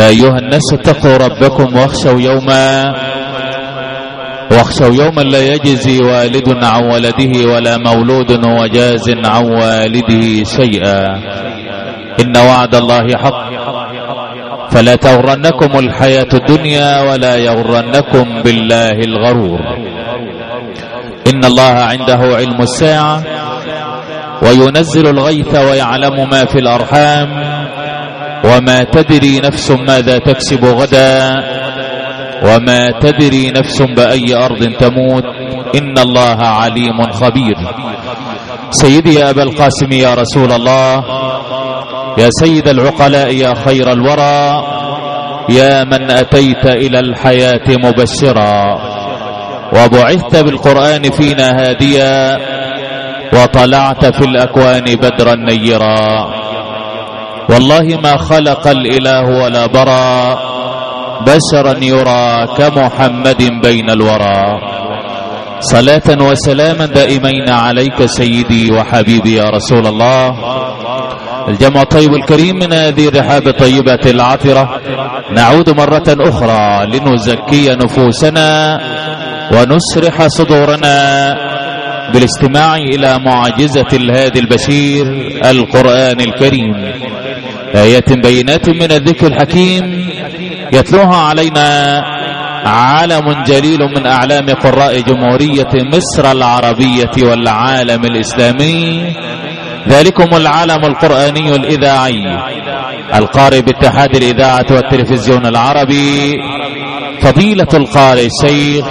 يا أيها الناس اتقوا ربكم واخشوا يوما لا يجزي والد عن ولده ولا مولود هو جاز عن والده شيئا، إن وعد الله حق، فلا تغرنكم الحياة الدنيا ولا يغرنكم بالله الغرور. إن الله عنده علم الساعة وينزل الغيث ويعلم ما في الأرحام وما تدري نفس ماذا تكسب غدا وما تدري نفس بأي أرض تموت، إن الله عليم خبير. سيدي يا أبا القاسم يا رسول الله، يا سيد العقلاء، يا خير الورى، يا من أتيت إلى الحياة مبشرا وبعثت بالقرآن فينا هاديا وطلعت في الأكوان بدرا نيرا، والله ما خلق الإله ولا برى بشرا يرى كمحمد بين الورى. صلاة وسلاما دائمين عليك سيدي وحبيبي يا رسول الله. الجمع الطيب الكريم من هذه الرحاب الطيبة العطرة نعود مرة أخرى لنزكي نفوسنا ونسرح صدورنا بالاستماع إلى معجزة الهادي البشير القرآن الكريم، آيات بينات من الذكر الحكيم يتلوها علينا عالم جليل من أعلام قراء جمهورية مصر العربية والعالم الإسلامي، ذلكم العالم القرآني الإذاعي القارئ باتحاد الإذاعة والتلفزيون العربي، فضيلة القارئ الشيخ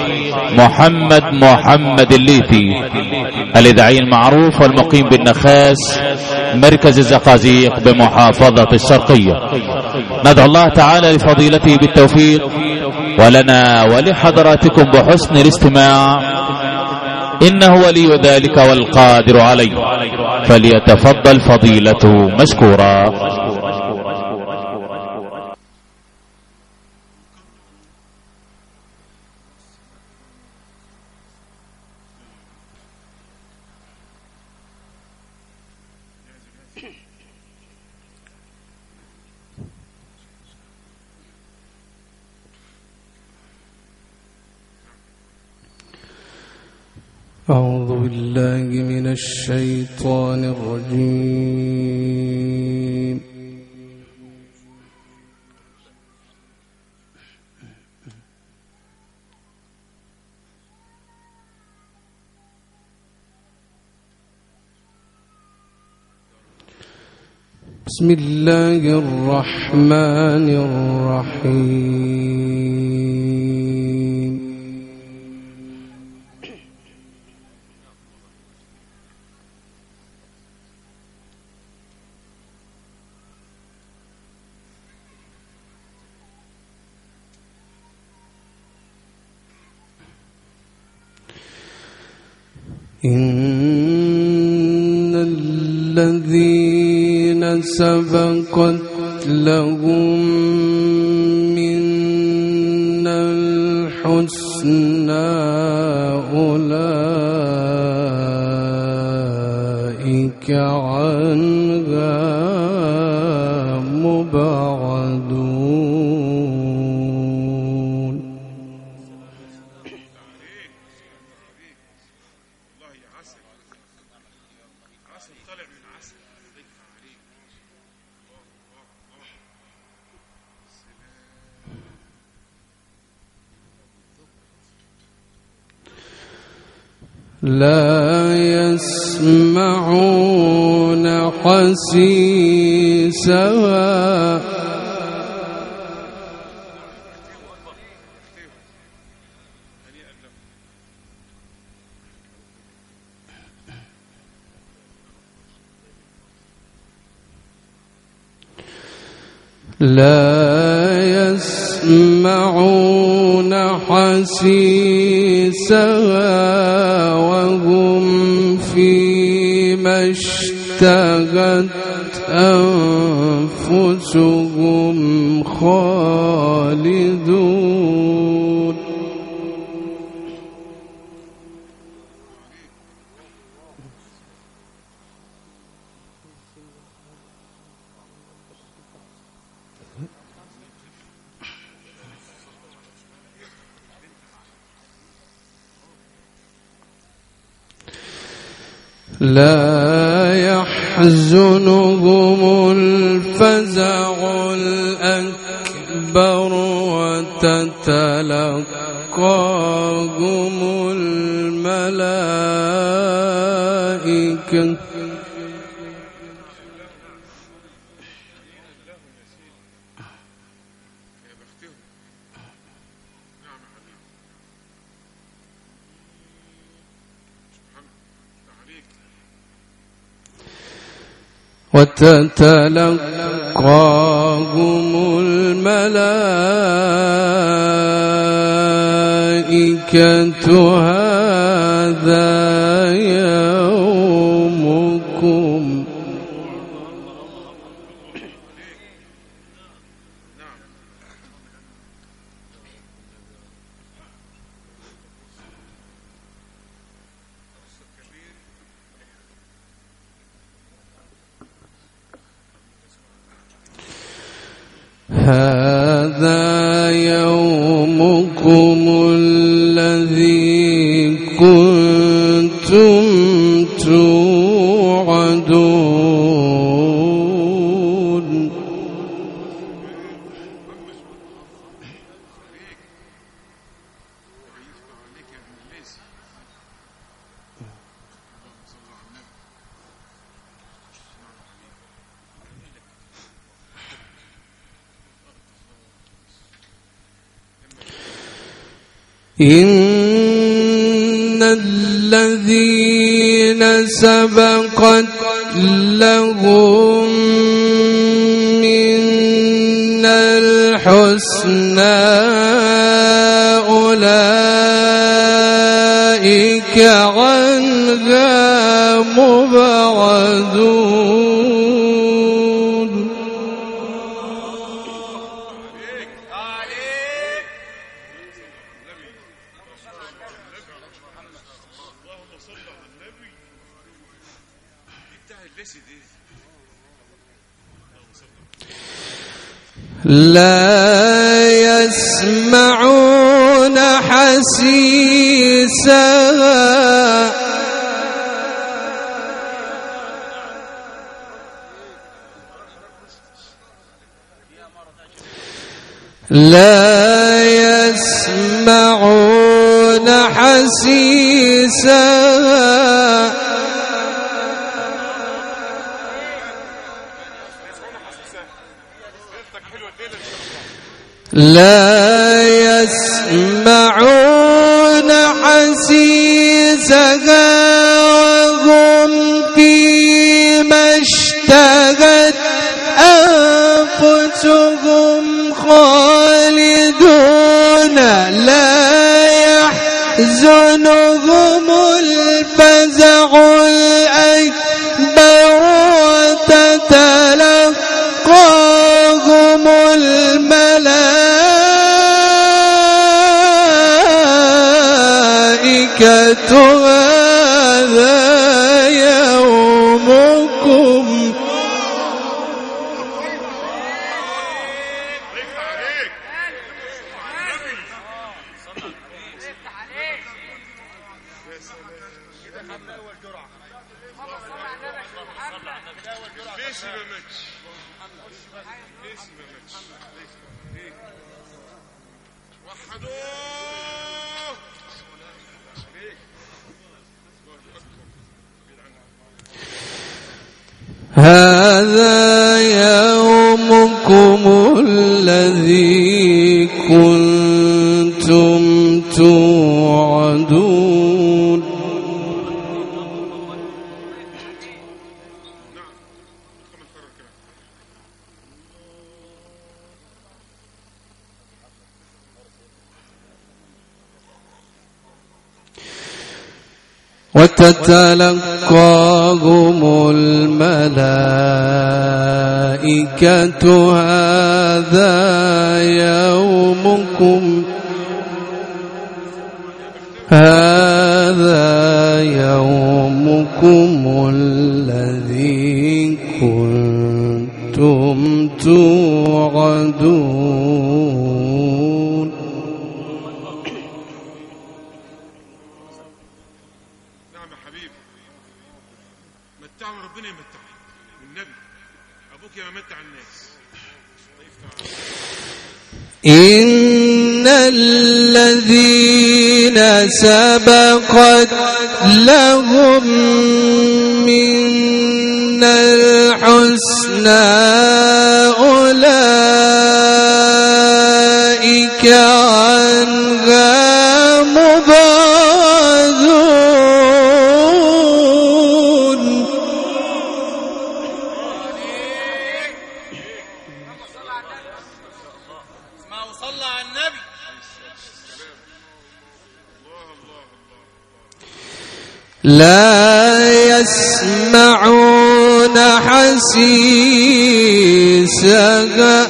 محمد الليثي، الإذاعي المعروف والمقيم بالنخاس مركز الزقازيق بمحافظة الشرقية. ندعو الله تعالى لفضيلته بالتوفيق ولنا ولحضراتكم بحسن الاستماع، إنه ولي ذلك والقادر عليه، فليتفضل فضيلته مشكورا. أعوذ بالله من الشيطان الرجيم. بسم الله الرحمن الرحيم. إن الذين سبقت لهم منا الحسنى أولئك عنها مبعدون. لا يسمعون حسيسها وهم فيما اشتهت أنفسهم خالدون. لا يحزنهم الفزع الأكبر وتتلقاهم الملائكة وتتلقاهم الملائكة هذا يومكم هذا يومكم الذي كنتم توعدون إن الذين سبقت لهم منا الحسنى أولئك عنها مبعدون لا يسمعون حسيسها لا يسمعون حسيسها لا يسمعون حسيسها وهم فيما اشتهت أنفسهم خالدون لا يحزنهم الفزع الأكبر وتتلقاهم الملائكة هذا يومكم هذا يومكم الذي كنتم توعدون وتتلقاهم الملائكة هذا يومكم الذي كنتم توعدون إن الذين سبقت لهم من الحسنى أولئك عنها مبعدون. صلى على النبي. لا يسمعون حسيسها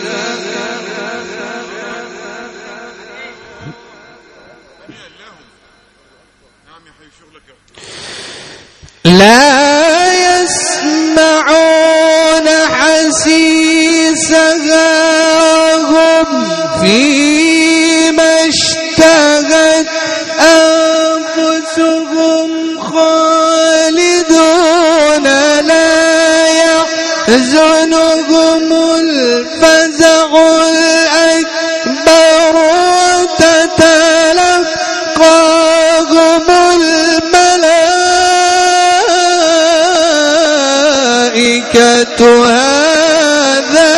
هم فيما اشتهت أنفسهم خالدون لا يحزنهم الفزع الأكبر تتلقاهم الملائكة هذا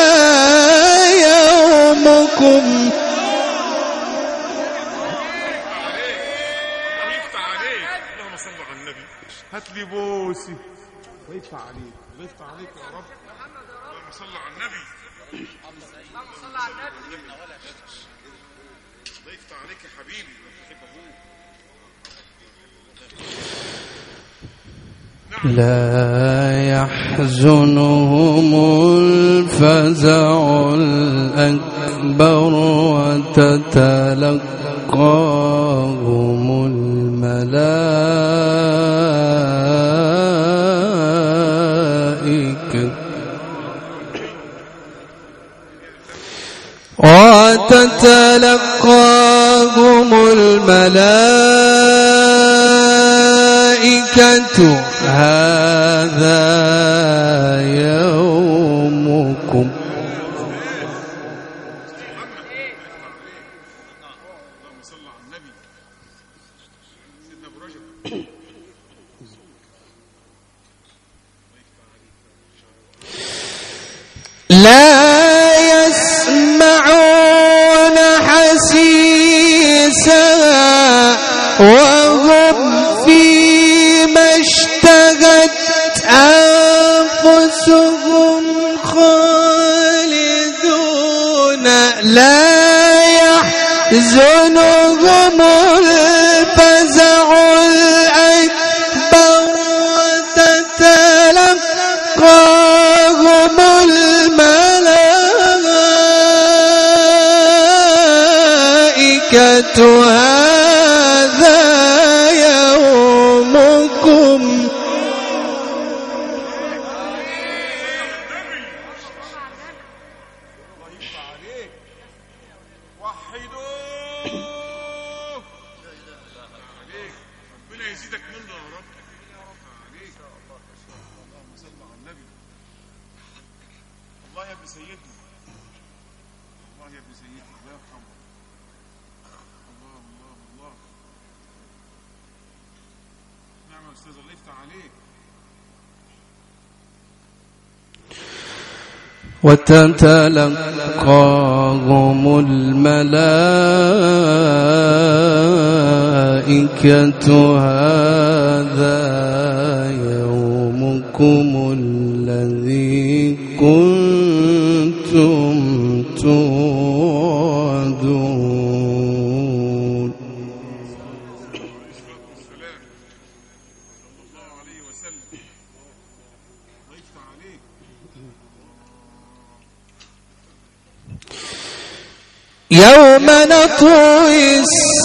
يومكم. هات لي بوسي ويدفع عليك ويدفع عليك يا رب. اللهم صل على النبي. اللهم صل على النبي. ويدفع عليك يا حبيبي. لا يحزنهم الفزع الأكبر وتتلقاهم الملائكة هذا يومكم. اللهم صل على النبي. سيدنا ابو رجب. لا يسمعون حسيسها وهم فيما اشتهت أنفسهم خالدون لا يحزنهم الفزع الأكبر وتتلقاهم الملائكة هذا يومكم. ربنا يزيدك منه يا رب. عليك. اللهم صل على النبي. الله يا ابن سيدنا. الله يا ابن سيدنا. الله يرحمه. الله الله الله. نعم يا استاذ، الله يفتح عليك. وتتلقاهم الملائكة هذا يومكم الذي كنتم توعدون. السلام صلى الله عليه وسلم. الله يفتح عليك. يوم نطوي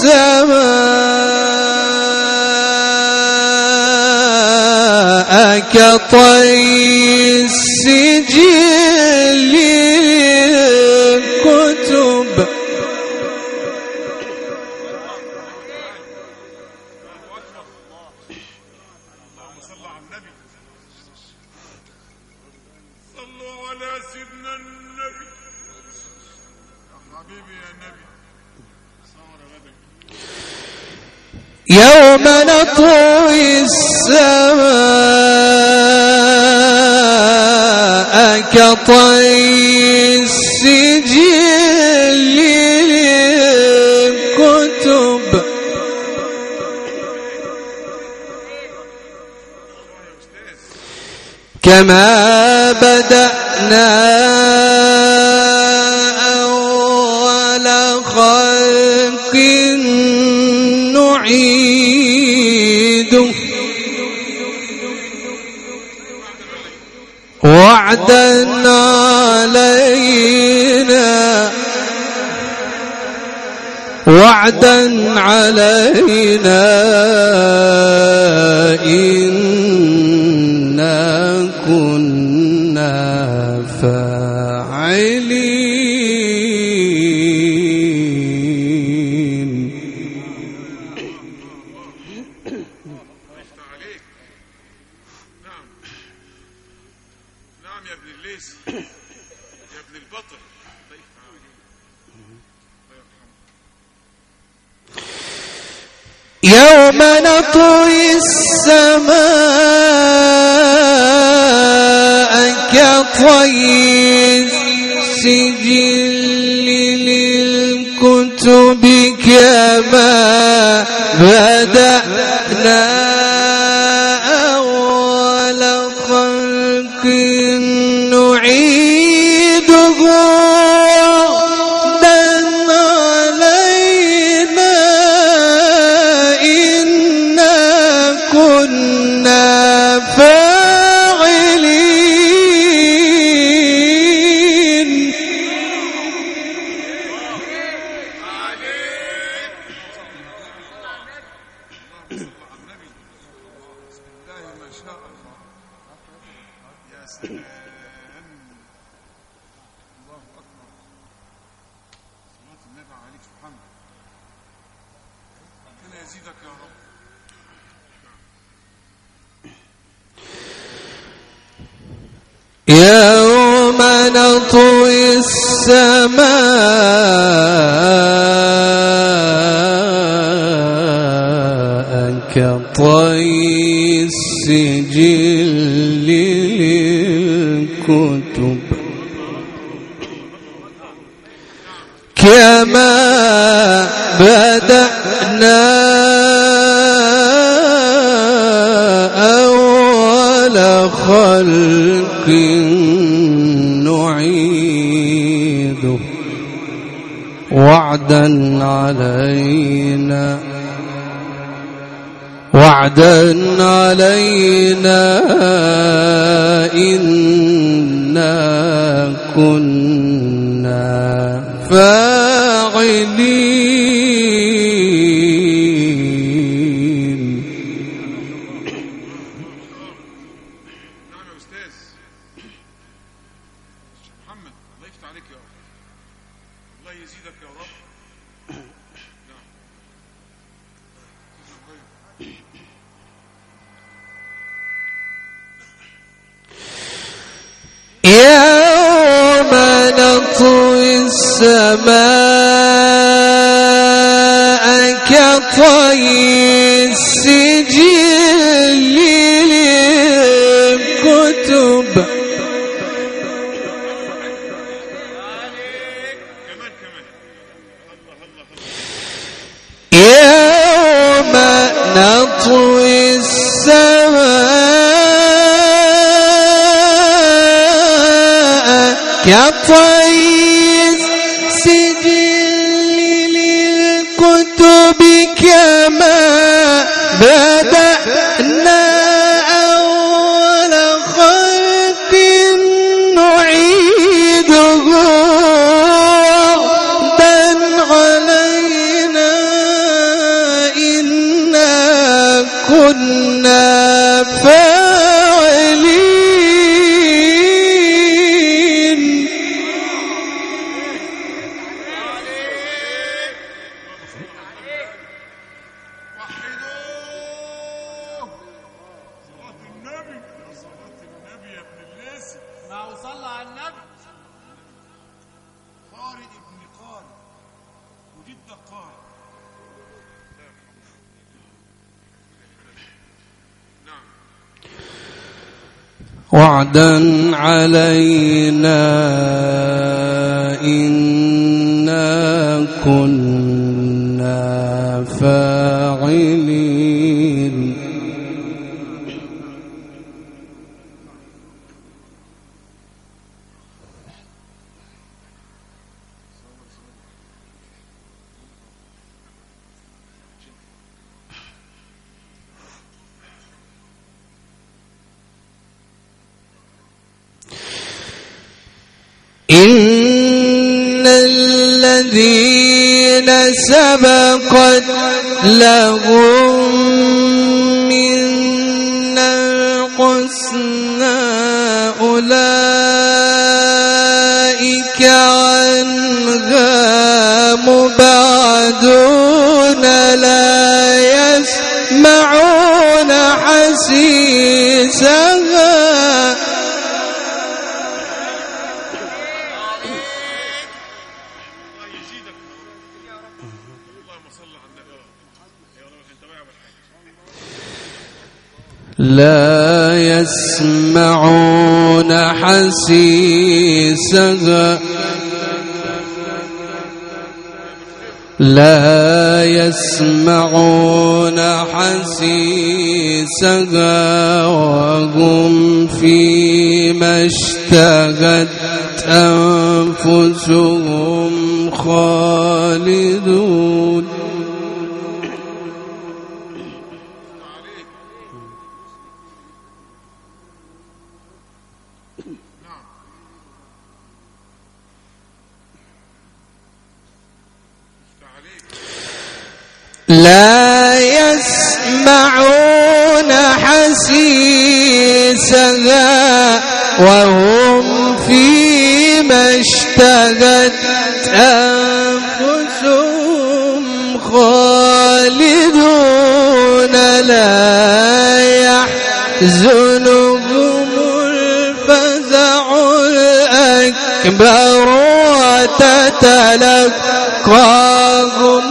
السماء كطي السجل للكتب اللهم صل على النبي. صلوا على يوم نطوي السماء كطي السجل للكتب كما بدأنا أول خلق نعيده وعدا علينا إنا كنا فاعلين. نعم يا ابن الليث يا ابن البطل. يوم نطوي السماء كطي السجل للكتب كما بدأنا أول خلق نعيده فاعلين. ما شاء الله يا سلام. الله أكبر. صلاة النبي عليك سبحانه. ربنا يزيدك يا رب. يوم نطوي السماء كطي السجل للكتب كما بدأنا أول خلق نعيده وعدا علينا إنا كنا فاعلين. نعم يا أستاذ محمد. الله يفتح عليك يا رب. الله يزيدك يا رب. يوم نطوي السماء كطي السجل للكتب يوم نطوي السماء كطي السجل للكتب كما بدأنا أول خلق نعيده وعدا علينا إنا كنا جدة قال نعم وعدا علينا إنا كنا فاعلين. إن الذين سبقت لهم منا الحسنى أولئك عنها مبعدون لا يسمعون حسيسها لا يسمعون حسيسها لا يسمعون حسيسها وهم فيما اشتهت أنفسهم خالدون. لا يسمعون حسيسها وهم فيما اشتهت أنفسهم خالدون لا يحزنهم الفزع الأكبر وتتلقاهم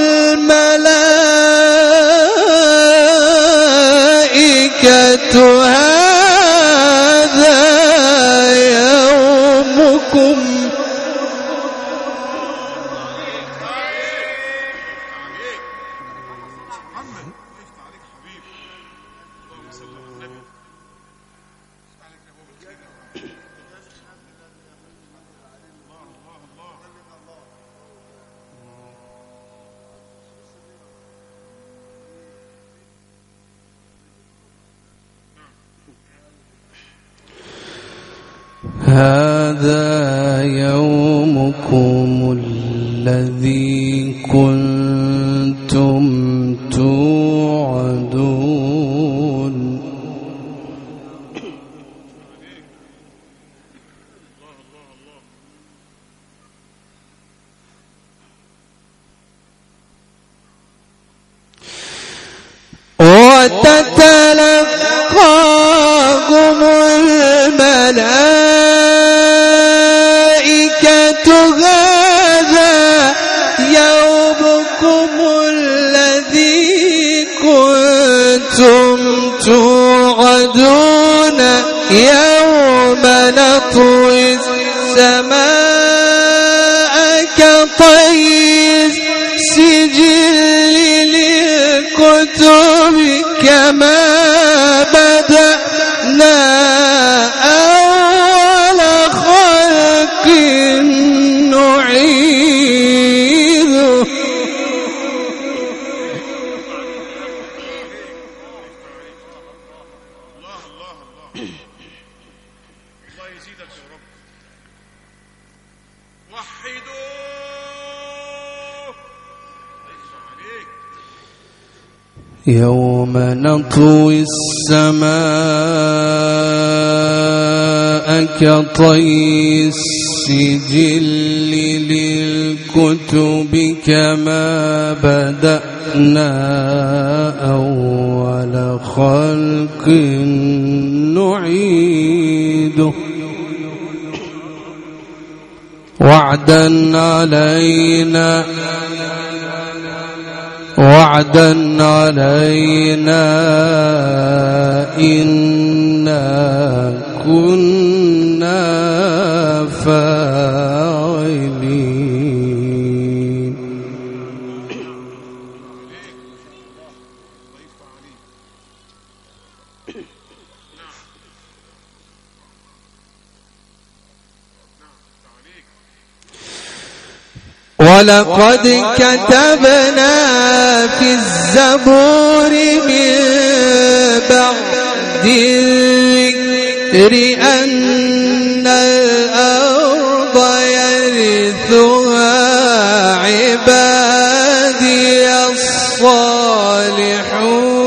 الملائكة هذا يومكم هذا يومكم الذي كنتم توعدون. وتتلقاكم الملائكة هذا يومكم الذي كنتم توعدون يوم نطوي السماء كطي السجل للكتب كما بدأنا أول خلق نعيده. الله يزيدك يا رب. وحدوه عليك. يوم نطوي السماء كطي السجل للكتب كما بدأنا أول خلق نعيده. وعدا علينا إنا كنا فاعلين. ولقد كتبنا في الزبور من بعد الذكر أن الأرض يرثها عبادي الصالحون.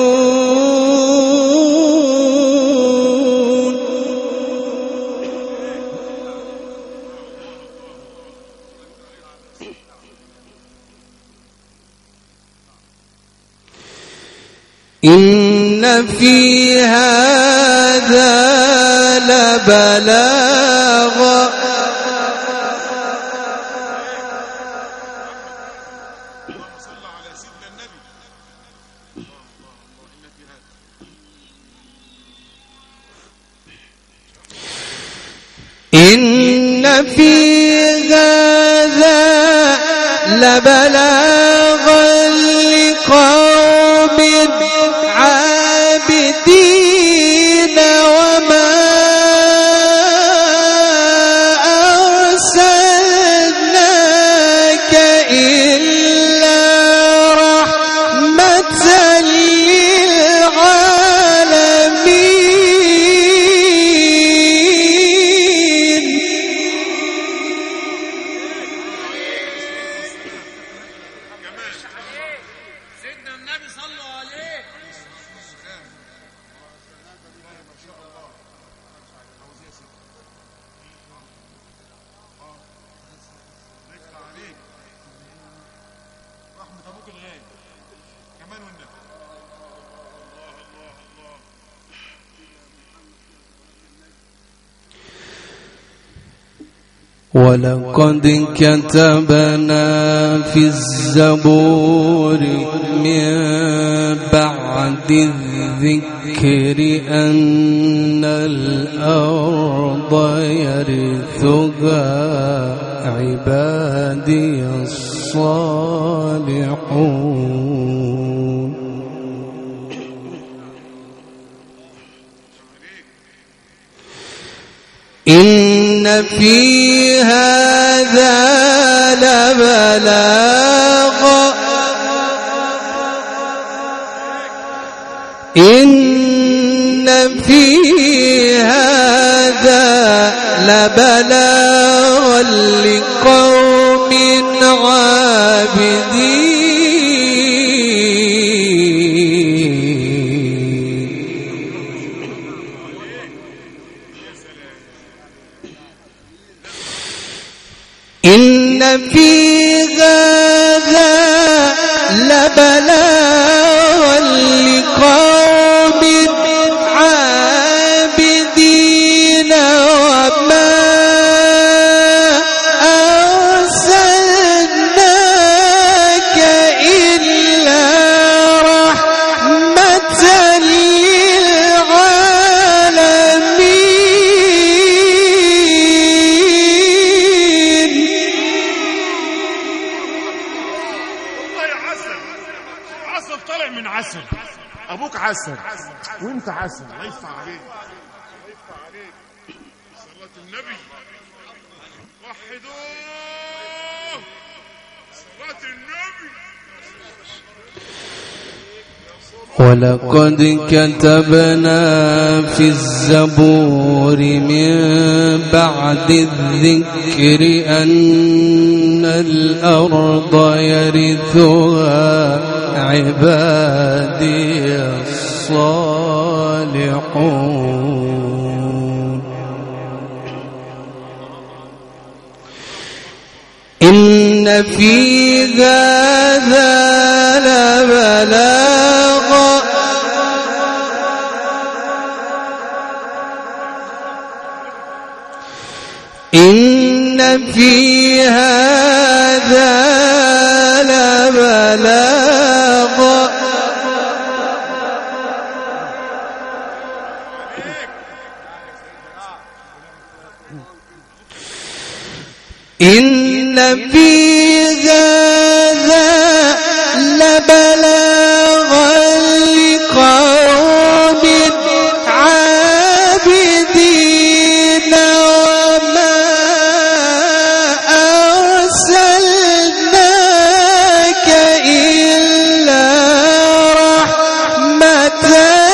إن في هذا لبلاغا إن في هذا لبلاغا لقوم عابدين وما أرسلناك إلا رحمة للعالمين. سيدنا النبي صلوا عليه. رحمة أبوك الغالي كمان والنبي. ولقد كتبنا في الزبور من بعد الذكر أن الأرض يرثها عبادي الصالحون. إن في هذا لبلاغا إن في هذا لبلاغا لقوم عابدين. إن في هذا لبلاغا لقوم عابدين وما أرسلناك إلا رحمة للعالمين. عسل طالع من عسل. أبوك عسل وأنت عسل. الله يفتح عليك. الله يفتح عليك. صلاة النبي وحدوه. صلاة النبي. ولقد كتبنا في الزبور من بعد الذكر أن الأرض يرثها عبادي الصالحون. إن في هذا لبلاغا إن في هذا لبلاغا إن في هذا لبلاغا لقوم عابدين وما أرسلناك إلا رحمة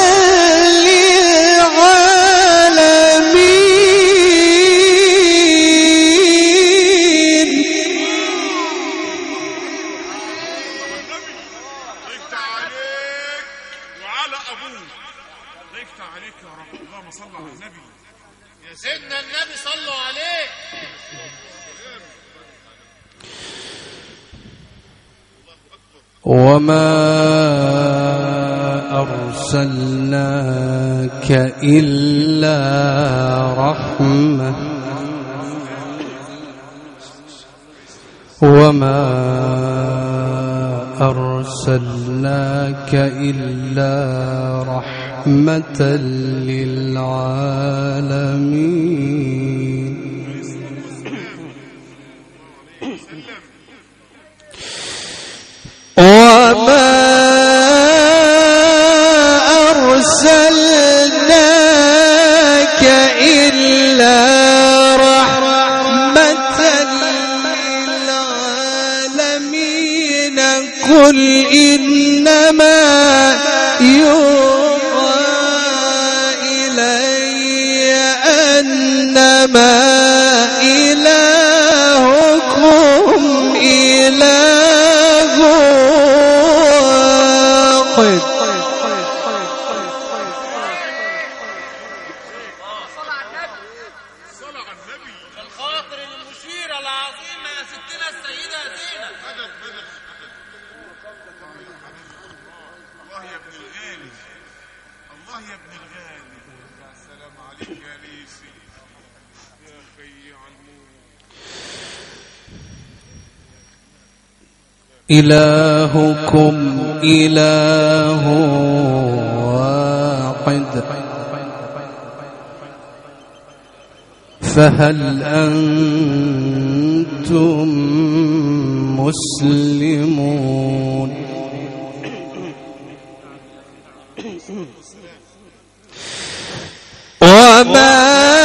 سيدنا النبي صلوا عليه. وما أرسلناك إلا رحمة وما أرسلناك إلا رحمة للعالمين. وما أرسلناك إلا رحمة للعالمين. قل إنما يوحى إلي أنما إلهكم إله واحد. الخاطر المشيرة العظيمة يا ستنا السيدة زينب. الله يا ابن الغالي، الله يا ابن الغالي. يا سلام عليك يا ليسي يا خي علمون. إلهكم إله واحد فهل أنتم مسلمون؟ وما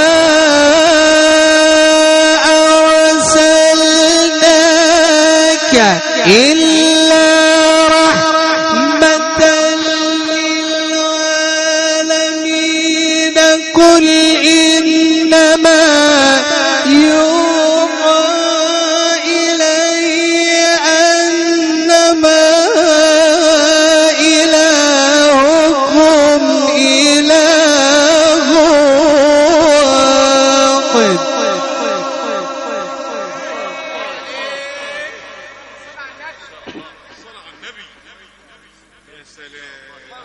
أرسلناك إلا رحمة للعالمين. قل إنما يوحى إلي أنما إلهكم إله واحد. يا سلام.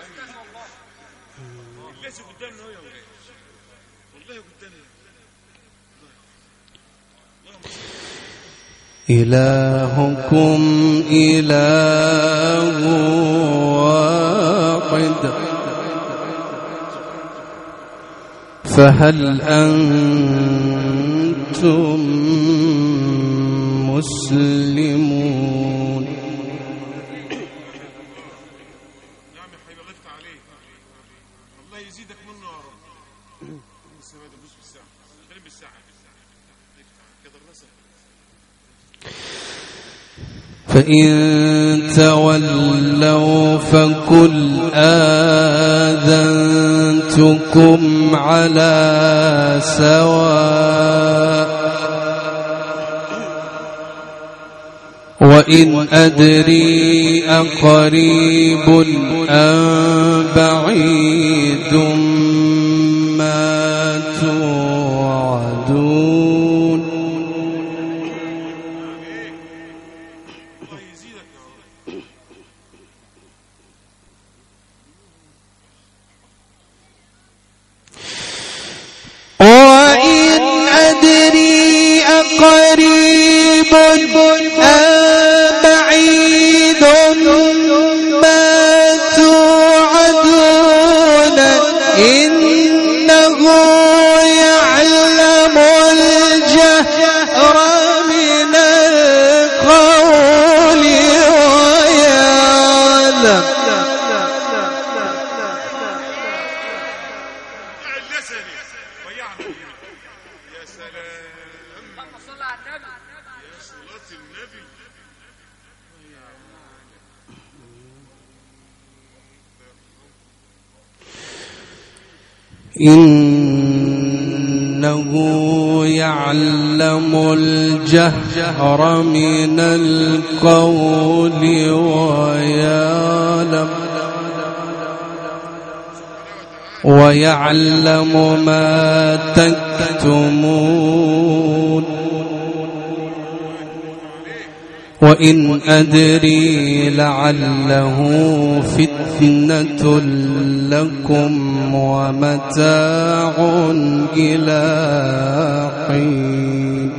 الناس قدامنا اهو يا ولاد، والله قدامنا. إلهكم إله واحد فهل أنتم مسلمون؟ نعم يا حبيبي، الله يفتح عليك، الله يزيدك منه يا رب. بص يا بص بالساعة، خلينا بالساعة كده الرسل. فإن تولوا فقل آذنتكم على سواء وإن أدري أقريب أم بعيد ما توعدون. الله يزيدك يا رب. وإن أدري أقريب أبعيد ما توعدون إنه يعلم الجهر من القول ويعلم يا سلام صلى على النبي يا صلاة النبي إنه يعلم الجهر من القول ويعلم ما تكتمون وإن أدري لعله فتنة لكم ومتاع إلى حين.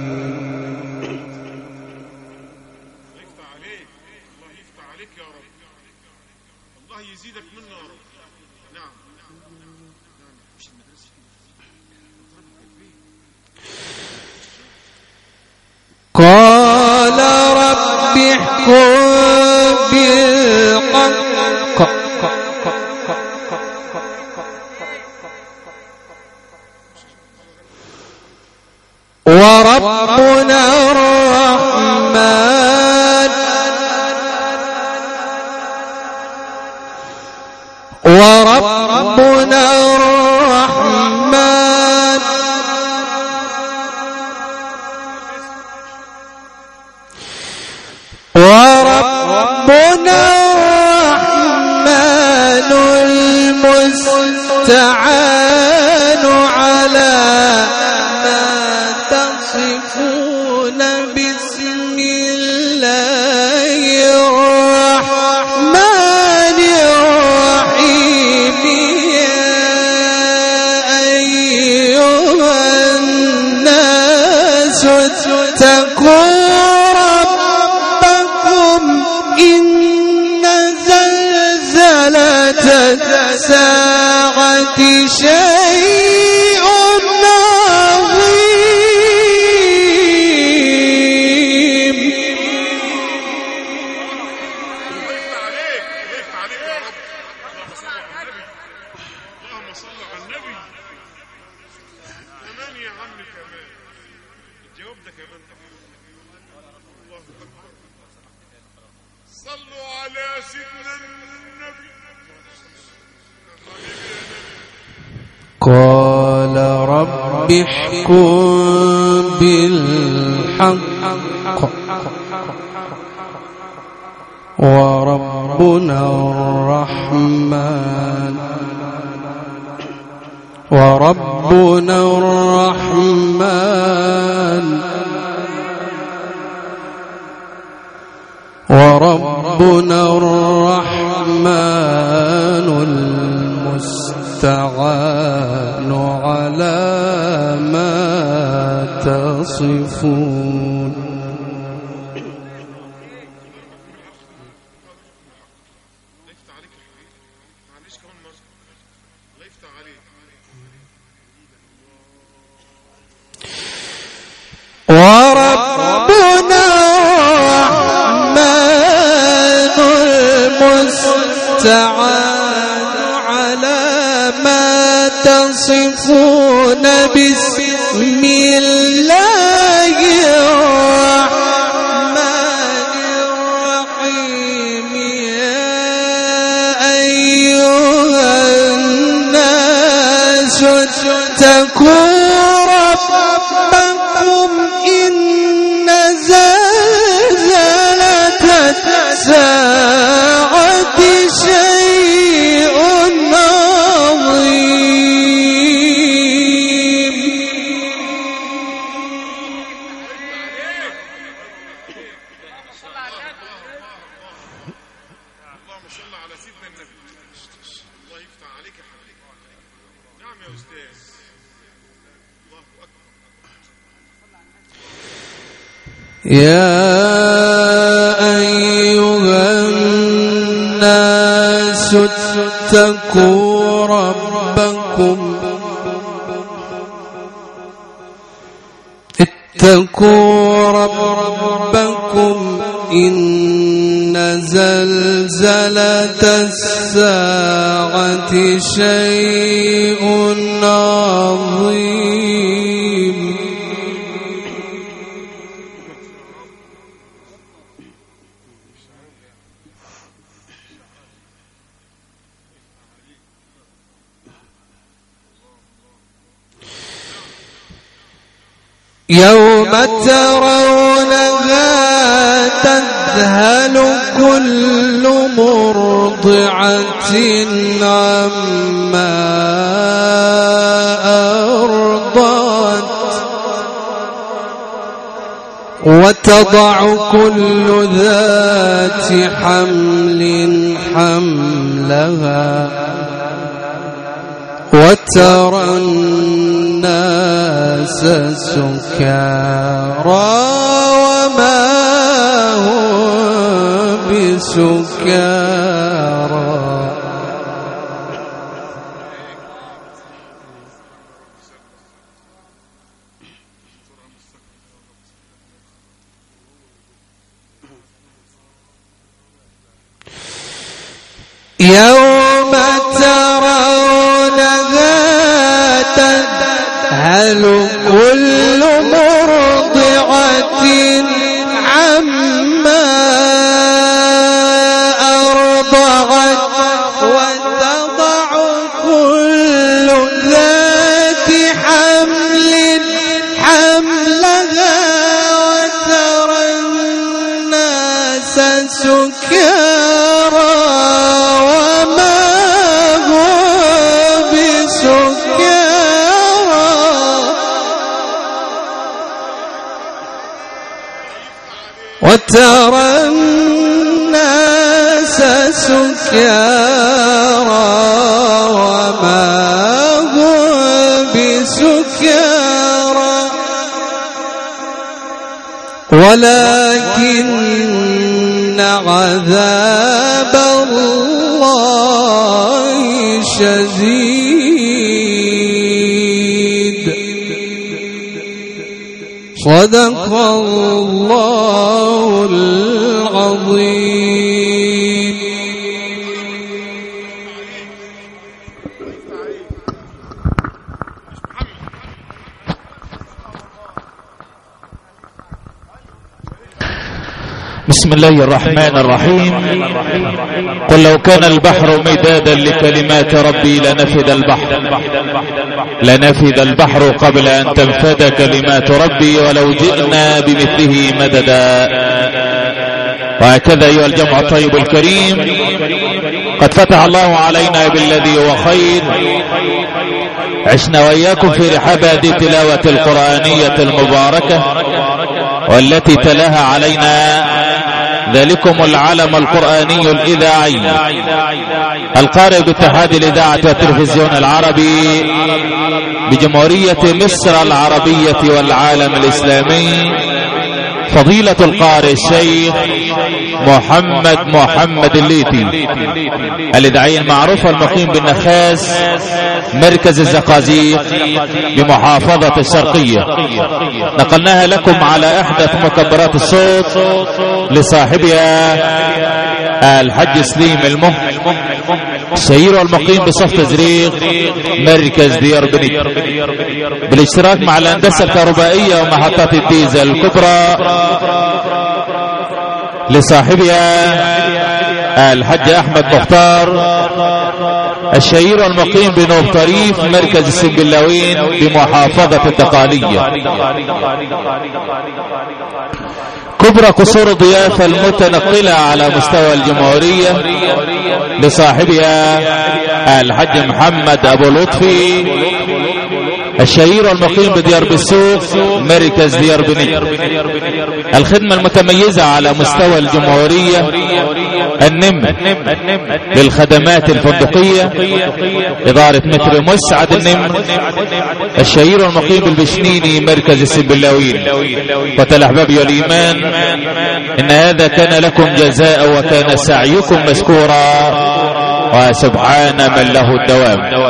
يفتح عليك الله يفتح عليك يا رب الله يزيدك منه يا رب نعم مش المدرسة قال رب احكم بالحق وربنا الرحمن المستعان على ما تصفون بسم الله الرحمن الرحيم يا أيها الناس اتقوا ربكم إن زلزلة الساعة شيء عظيم. يفتح عليك يا رب اللهم صل على النبي كمان يا عم كمان الجواب ده كمان الله أكبر صلوا على سيدنا النبي قال رب احكم بالحق وربنا الرحمن المستعان على ما تصفون. يفتح عليك يا حبيبي معلش كمان مرة الله يفتح عليك وربنا الرحمن المستعان على ما تصفون بسم الله الرحمن الرحيم يا أيها الناس اتقوا ربكم إن زلزلة الساعة شيء عظيم. اللهم صل على سيدنا النبي الله يفتح عليك يا حبيبي نعم يا أستاذ الله أكبر يا أيها الناس اتقوا ربكم إن زلزلة الساعة شيء عظيم. يوم ترونها تذهل كل مرضعة عما أرضعت وتضع كل ذات حمل حملها وترى الناس سكارى وما هم بسكارى يوم ترونها تذهل كل مرضعة عما أرضعت وتضع كل ذات حمل حملها وترى الناس سكارى وترى الناس سكارى وما هم بسكارى ولكن عذاب الله شديد. صدق الله العظيم. بسم الله الرحمن الرحيم. قل لو كان البحر مدادا لكلمات ربي لنفد البحر قبل أن تنفد كلمات ربي ولو جئنا بمثله مددا. وهكذا أيها الجمع الطيب الكريم، قد فتح الله علينا بالذي هو خير. عشنا وإياكم في رحاب هذه التلاوة القرآنية المباركة والتي تلاها علينا ذلكم العلم القرآني الإذاعي القارئ باتحاد الإذاعة والتلفزيون العربي بجمهورية مصر العربية والعالم الإسلامي، فضيلة القارئ الشيخ محمد الليثي الإذاعي المعروف المقيم بالنخاس مركز الزقازيق بمحافظة الشرقية. نقلناها لكم على أحدث مكبرات الصوت لصاحبها الحج سليم المه الشهير والمقيم بصف تزريق مركز ديار بني، بالاشتراك مع الهندسة الكهربائية ومحطات الديزل الكبرى لصاحبها الحج أحمد مختار الشهير والمقيم بنوب طريف مركز السنبلاوين بمحافظة الدقالية. كبرى قصور الضيافة المتنقلة على مستوى الجمهورية لصاحبها الحج محمد أبو لطفي الشهير والمقيم بديار بالسوق مركز ديار بني. الخدمة المتميزة على مستوى الجمهورية النمر للخدمات الفندقية، إدارة متر مسعد النمر الشهير والمقيم بالبشنيني مركز السنبلاوين. وتلأحباب والإيمان، إن هذا كان لكم جزاء وكان سعيكم مشكورا، وسبحان من له الدوام.